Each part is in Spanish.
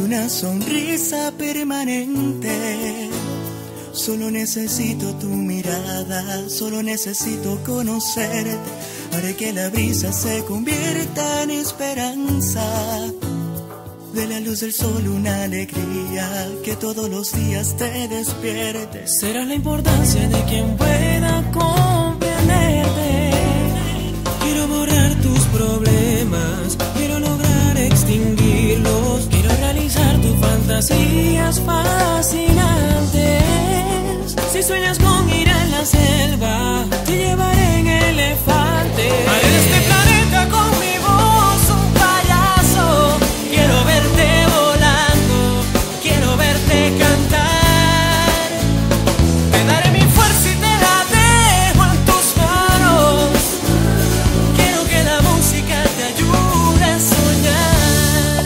una sonrisa permanente. Solo necesito tu mirada, solo necesito conocerte, para que la brisa se convierta en esperanza. De la luz del sol una alegría, que todos los días te despierte. Será la importancia de quien pueda comprenderte. Quiero borrar tus problemas, quiero lograr extinguirlos, quiero realizar tus fantasías fascinantes. Si sueñas con ir a la selva, te llevaré en elefante. Haré de este planeta con mi voz un payaso. Quiero verte volando, quiero verte cantar. Te daré mi fuerza y te la dejo en tus manos. Quiero que la música te ayude a soñar.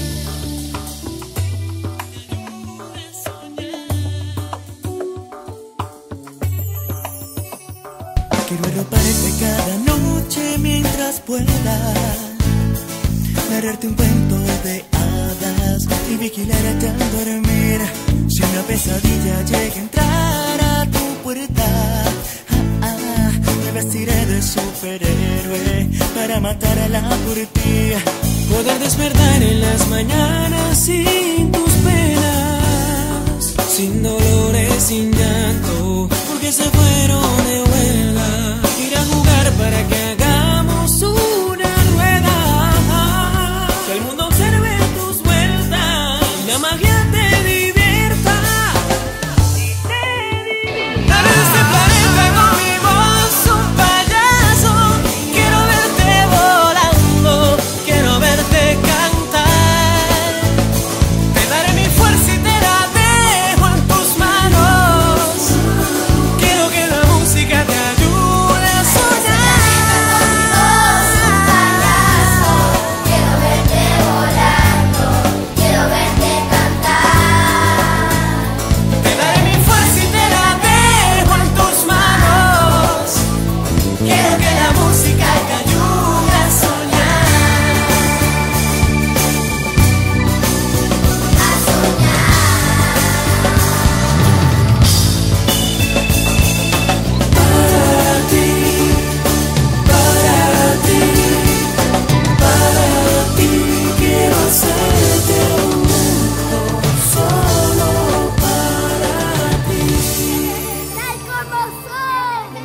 Quiero arroparte cada noche mientras pueda, narrarte un cuento de hadas y vigilarte al dormir. Si una pesadilla llega a entrar a tu puerta, me vestiré de superhéroe para matar a la portilla. Poder despertar en las mañanas sin tus penas, sin dolores, sin llanto, porque se fueron de huelga. Ir a jugar para que hagamos una rueda, que el mundo observe tus vueltas y la magia te divierta. Dale de este planeta con mi voz un payaso. Quiero verte volando, quiero verte cantar. Te daré mi fuerza y te la dejo en tus manos. Quiero que la música te ayude a soñar. Quiero verte volando, quiero verte cantar. Te daré mi fuerza y te la dejo en tus manos. Quiero que la música te ayude a soñar. A soñar. Para ti, para ti, para ti quiero hacerte un mundo solo para ti. Tal como soy.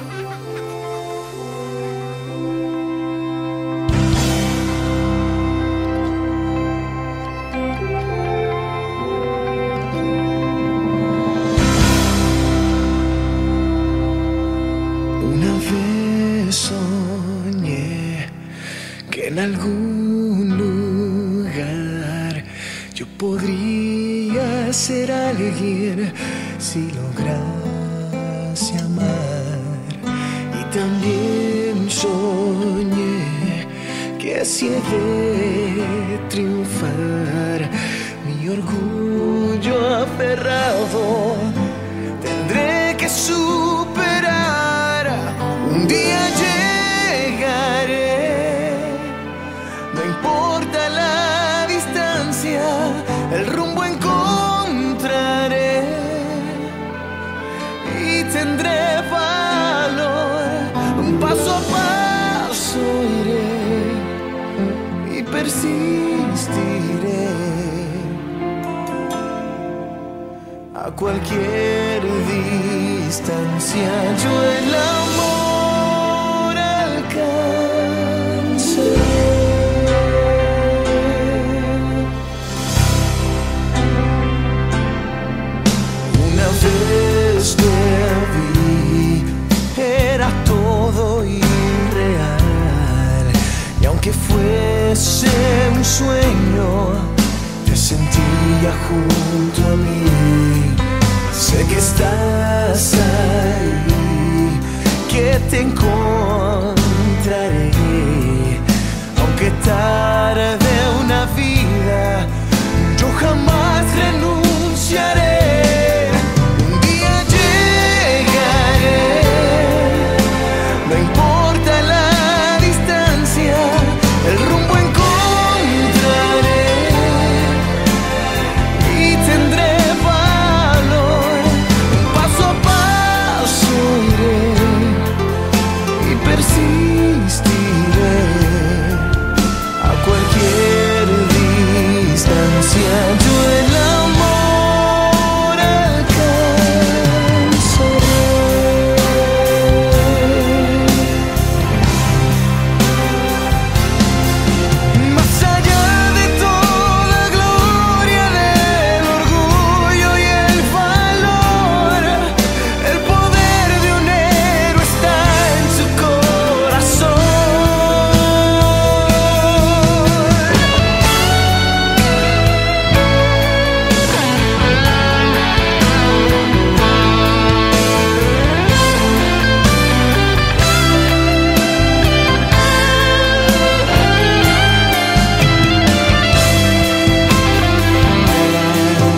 Una vez soñé que en algún lugar yo podría ser alguien si lograse amar. Y también soñé que así he de triunfar. Mi orgullo aferrado tendré que superar. Un día llegaré, no importa la distancia, el rumbo encontraré y tendré valor. Un paso a paso iré y persistiré. A cualquier distancia yo el amor alcanzaré. Una vez te vi, era todo irreal, y aunque fuese un sueño, te sentía junto a mí. Sé que estás ahí, que te encontraré.